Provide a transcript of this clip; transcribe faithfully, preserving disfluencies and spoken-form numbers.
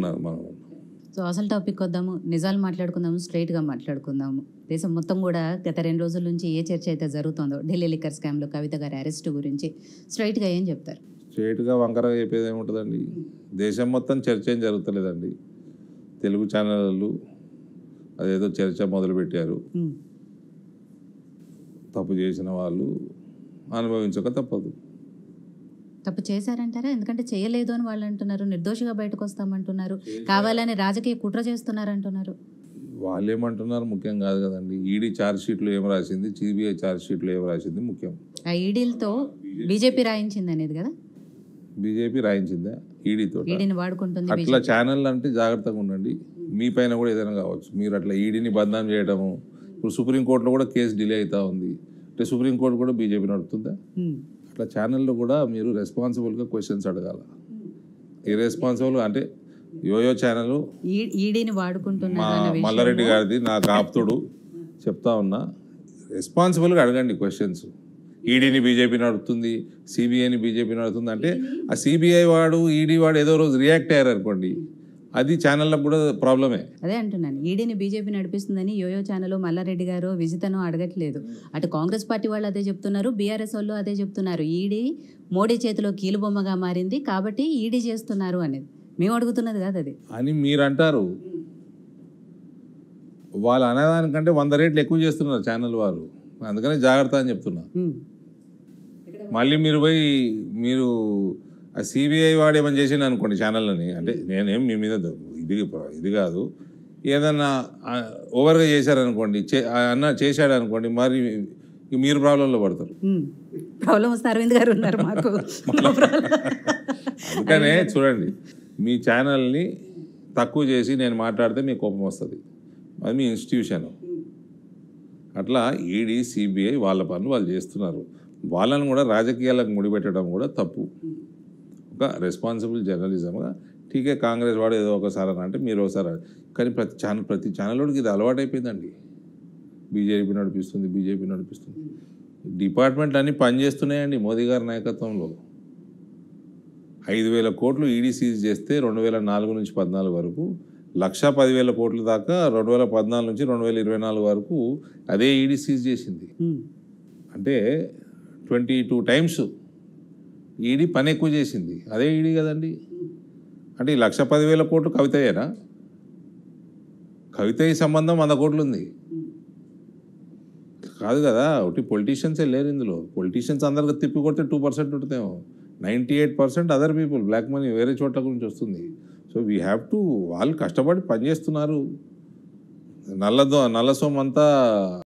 అనుకుంటున్నారు మనం. సో అసలు టాపిక్ వద్దాము, నిజాలు మాట్లాడుకుందాము, స్ట్రైట్గా మాట్లాడుకుందాము. దేశం మొత్తం కూడా గత రెండు రోజుల నుంచి ఏ చర్చ అయితే జరుగుతుందో ఢిల్లీ లిక్కర్ స్కామ్లో కవిత గారి అరెస్ట్ గురించి స్ట్రైట్గా ఏం చెప్తారు? స్ట్రేట్గా వంకరగా చెప్పేది ఏముంటుందండి? దేశం మొత్తం చర్చ ఏం జరుగుతలేదండి. తెలుగు ఛానళ్ళు అదేదో చర్చ మొదలుపెట్టారు. తప్పు చేసిన వాళ్ళు అనుభవించక తప్పదు. తప్పు చేశారంటారా? ఎందుకంటే చేయలేదు అని వాళ్ళు అంటున్నారు, నిర్దోషిగా బయటకు వస్తామంటున్నారు, కావాలని రాజకీయ కుట్ర చేస్తున్నారంటున్నారు. వాళ్ళు ఏమంటున్నారు ముఖ్యం కాదు కదండి. ఈడీ ఛార్జ్ షీట్లో ఏం రాసింది, సిబిఐ ఛార్జ్ షీట్లో ఏం రాసింది ముఖ్యం. ఆ ఈడీలతో బీజేపీ రాయించింది అనేది కదా. బీజేపీ రాయించిందా ఈడీతో? ఈడీని వాడుకుంటుంది. అట్లా ఛానల్ అంటే జాగ్రత్తగా ఉండండి. మీ పైన కూడా ఏదైనా కావచ్చు. మీరు అట్లా ఈడీని బదనాం చేయడము. ఇప్పుడు సుప్రీంకోర్టులో కూడా కేసు డిలే అవుతా ఉంది అంటే సుప్రీంకోర్టు కూడా బీజేపీ నడుపుతుందా? అట్లా ఛానల్లో కూడా మీరు రెస్పాన్సిబుల్గా క్వశ్చన్స్ అడగాల. ఇర్రెస్పాన్సిబుల్గా అంటే యోయో ఛానల్ ఈడీని వాడుకుంటున్నా మల్లారెడ్డి గారిది నాకు ఆప్తుడు చెప్తా ఉన్నా, రెస్పాన్సిబుల్గా అడగండి క్వశ్చన్స్. ఈడీని బీజేపీ నడుపుతుంది, సిబిఐని బీజేపీ నడుపుతుంది అంటే ఆ సిబిఐ వాడు ఈడీ వాడు ఏదో రోజు రియాక్ట్ అయ్యారు అనుకోండి, అది ఛానళ్ళకు కూడా ప్రాబ్లమే. అదే అంటున్నాను, ఈడీని బీజేపీ నడిపిస్తుందని యోయో ఛానల్ మల్లారెడ్డి గారు విజితను అడగట్లేదు. అటు కాంగ్రెస్ పార్టీ వాళ్ళు అదే చెప్తున్నారు, బీఆర్ఎస్ వాళ్ళు అదే చెప్తున్నారు. ఈడీ మోడీ చేతిలో కీలుబొమ్మగా మారింది కాబట్టి ఈడీ చేస్తున్నారు అనేది మేము అడుగుతున్నది కాదు అది అని మీరు అంటారు. వాళ్ళు అనేదానికంటే వంద రేట్లు ఎక్కువ చేస్తున్నారు ఛానల్ వారు. అందుకనే జాగ్రత్త అని చెప్తున్నా. మళ్ళీ మీరు పోయి మీరు ఆ సిబిఐ వాడు ఏమని చేసిండు అనుకోండి ఛానళ్ళని, అంటే నేనేం మీ మీద ఇది ఇది కాదు, ఏదన్నా ఓవర్గా చేశారనుకోండి, అన్న చేశాడు అనుకోండి, మరి మీరు ప్రాబ్లంలో పడతారు. ప్రాబ్లం వస్తే అరవింద్ గారు ఉన్నారు మాకు. అందుకనే చూడండి, మీ ఛానల్ని తక్కువ చేసి నేను మాట్లాడితే మీకు కోపం వస్తుంది. అది మీ ఇన్స్టిట్యూషన్. అట్లా ఈడీ సిబిఐ వాళ్ళ పనులు వాళ్ళు చేస్తున్నారు. వాళ్ళని కూడా రాజకీయాలకు ముడిపెట్టడం కూడా తప్పు. ఒక రెస్పాన్సిబుల్ జర్నలిజంగా ఠీకే కాంగ్రెస్ వాడు ఏదో ఒకసారి అని అంటే మీరు ఒకసారి, కానీ ప్రతి ఛానల్ ప్రతి ఛానల్లోకి ఇది అలవాటైపోయిందండి. బీజేపీ నడిపిస్తుంది బీజేపీ నడిపిస్తుంది డిపార్ట్మెంట్లు అన్నీ పనిచేస్తున్నాయండి మోదీ గారి నాయకత్వంలో. ఐదు వేల కోట్లు ఈడీ సీజ్ చేస్తే రెండు వేల నాలుగు నుంచి పద్నాలుగు వరకు లక్ష పదివేల కోట్ల దాకా రెండు వేల పద్నాలుగు నుంచి రెండు వేల ఇరవై నాలుగు వరకు అదే ఈడీ సీజ్ చేసింది. అంటే ట్వంటీ టూ టైమ్స్ ఈడీ పని ఎక్కువ చేసింది, అదే ఈడీ కదండి. అంటే ఈ లక్ష పదివేల కోట్లు కవితయేనా? కవిత ఈ సంబంధం వంద కోట్లు ఉంది కాదు కదా. ఒకటి పొలిటీషియన్సే లేరు ఇందులో. పొలిటీషియన్స్ అందరికీ తిప్పి కొడితే టూ పర్సెంట్ ఉంటుందేమో. Ninety eight percent other people, black money వేరే చోట్ల గురించి వస్తుంది. సో వీ హ్యావ్ టు, వాళ్ళు కష్టపడి పనిచేస్తున్నారు. నల్ల దో నల్ల సొమ్ము అంతా